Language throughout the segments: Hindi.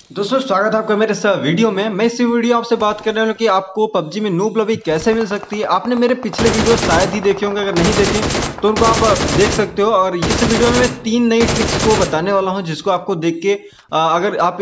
दोस्तों स्वागत है आपका मेरे इस वीडियो में। मैं इस वीडियो आपसे बात कर रहा हूँ कि आपको पबजी में नूब लॉबी कैसे मिल सकती है। आपने मेरे पिछले वीडियो शायद ही देखे होंगे, अगर नहीं देखे तो उनको आप देख सकते हो। और इस वीडियो में मैं 3 नई ट्रिक्स को बताने वाला हूँ जिसको आपको देख के अगर आप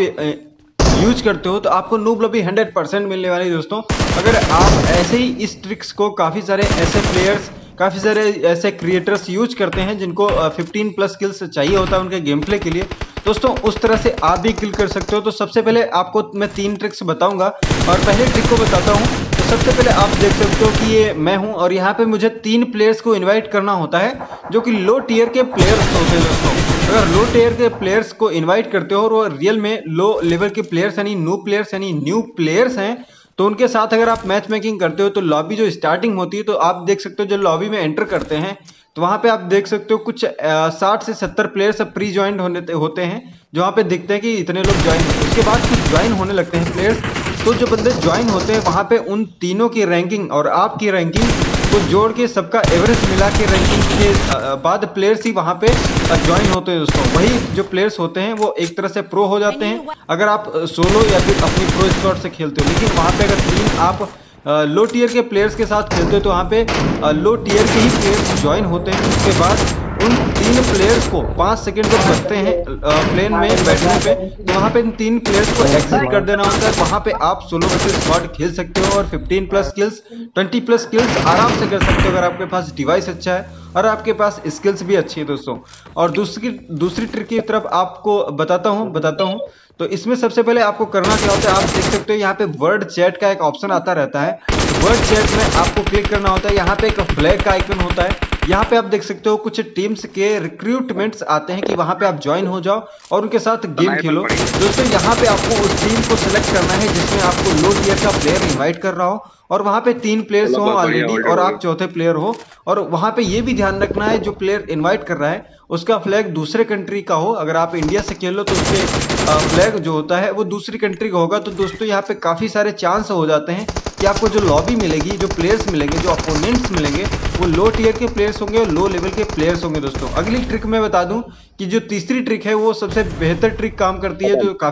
यूज करते हो तो आपको नूब लॉबी 100% मिलने वाली है। दोस्तों अगर आप ऐसे ही इस ट्रिक्स को काफ़ी सारे ऐसे प्लेयर्स, काफ़ी सारे ऐसे क्रिएटर्स यूज करते हैं जिनको 15+ स्किल्स चाहिए होता है उनके गेम प्ले के लिए, दोस्तों उस तरह से आप भी किल कर सकते हो। तो सबसे पहले आपको मैं 3 ट्रिक्स बताऊंगा और पहले ट्रिक को बताता हूं। तो सबसे पहले आप देख सकते हो कि ये मैं हूं और यहाँ पे मुझे 3 प्लेयर्स को इनवाइट करना होता है जो कि लो टियर के प्लेयर्स होते हैं। दोस्तों अगर लो टियर के प्लेयर्स को इन्वाइट करते हो और वो रियल में लो लेवल के प्लेयर्स यानी न्यू प्लेयर्स हैं तो उनके साथ अगर आप मैच मेकिंग करते हो तो लॉबी जो स्टार्टिंग होती है तो आप देख सकते हो जो लॉबी में एंटर करते हैं तो वहां पे आप देख सकते हो कुछ 60 से 70 प्लेयर्स प्री ज्वाइंट होते हैं जो वहाँ पे दिखते हैं कि इतने लोग ज्वाइन। उसके बाद कुछ ज्वाइन होने लगते हैं प्लेयर्स, तो जो बंदे ज्वाइन होते हैं वहाँ पे उन तीनों की रैंकिंग और आपकी रैंकिंग को जोड़ के सबका एवरेज मिला के रैंकिंग के बाद प्लेयर्स ही वहाँ पे ज्वाइन होते हैं। दोस्तों वही जो प्लेयर्स होते हैं वो एक तरह से प्रो हो जाते हैं अगर आप सोलो या फिर अपनी प्रो स्क्वाड से खेलते हो। लेकिन वहाँ पे अगर 3 आप लो टियर के प्लेयर्स के साथ खेलते हो तो वहाँ पे लो टियर के ही प्लेयर्स ज्वाइन होते हैं। उसके बाद उन 3 प्लेयर्स को 5 सेकंड जब बचते हैं प्लेन में बैठने पे तो वहाँ पे इन 3 प्लेयर्स को एग्जिट कर देना होता है। वहाँ पे आप सोलो वर्सेस स्क्वाड खेल सकते हो और 15+ स्किल्स 20+ स्किल्स आराम से कर सकते हो अगर आपके पास डिवाइस अच्छा है और आपके पास स्किल्स भी अच्छी है। दोस्तों और दूसरी ट्रिक की तरफ आपको बताता हूँ। तो इसमें सबसे पहले आपको करना क्या होता है, आप देख सकते हो यहाँ पे वर्ड चैट का एक ऑप्शन आता रहता है। वर्ड चैट में आपको क्लिक करना होता है, यहाँ पे एक फ्लैग का आइकन होता है। यहाँ पे आप देख सकते हो कुछ टीम्स के रिक्रूटमेंट्स आते हैं कि वहाँ पे आप ज्वाइन हो जाओ और उनके साथ गेम खेलो। दोस्तों यहाँ पे आपको उस टीम को सिलेक्ट करना है जिसमें आपको लो टियर का प्लेयर इन्वाइट कर रहा हो और वहाँ पे 3 प्लेयर्स हो ऑलरेडी और आप चौथे प्लेयर हो। और वहाँ पे ये भी ध्यान रखना है जो प्लेयर इन्वाइट कर रहा है उसका फ्लैग दूसरे कंट्री का हो। अगर आप इंडिया से खेलो तो उसके फ्लैग जो होता है वो दूसरी कंट्री का होगा। तो दोस्तों यहाँ पे काफ़ी सारे चांस हो जाते हैं कि आपको जो लॉबी मिलेगी, जो प्लेयर्स मिलेंगे, जो अपोनेंट्स मिलेंगे वो लो टियर के प्लेयर्स होंगे और लो लेवल के प्लेयर्स होंगे। दोस्तों अगली ट्रिक मैं बता दूं कि जो तीसरी ट्रिक है वो सबसे बेहतर ट्रिक काम करती है जो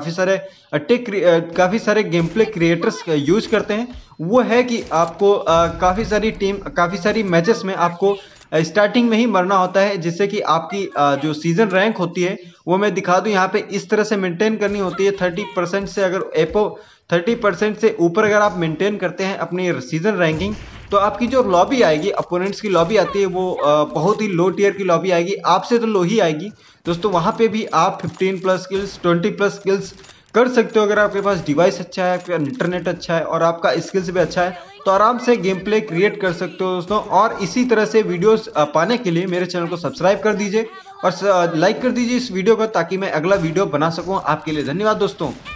काफ़ी सारे गेम प्ले क्रिएटर्स यूज करते हैं। वो है कि आपको काफ़ी सारी मैचेस में आपको स्टार्टिंग में ही मरना होता है जिससे कि आपकी जो सीजन रैंक होती है वो मैं दिखा दूं यहाँ पे इस तरह से मेंटेन करनी होती है। 30% से अगर 30% से ऊपर अगर आप मेंटेन करते हैं अपनी सीजन रैंकिंग तो आपकी जो लॉबी आएगी, अपोनेंट्स की लॉबी आती है वो बहुत ही लो टियर की लॉबी आएगी, आपसे तो लो ही आएगी। दोस्तों वहाँ पे भी आप 15+ स्किल्स 20+ स्किल्स कर सकते हो अगर आपके पास डिवाइस अच्छा है, आपका इंटरनेट अच्छा है और आपका स्किल्स भी अच्छा है तो आराम से गेम प्ले क्रिएट कर सकते हो। दोस्तों और इसी तरह से वीडियोस पाने के लिए मेरे चैनल को सब्सक्राइब कर दीजिए और लाइक कर दीजिए इस वीडियो को ताकि मैं अगला वीडियो बना सकूं आपके लिए। धन्यवाद दोस्तों।